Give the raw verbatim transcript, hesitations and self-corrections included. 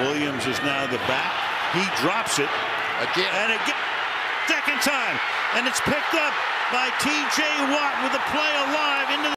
Williams is now the back. He drops it Again. and again, second time, and it's picked up by T J Watt with the play alive into the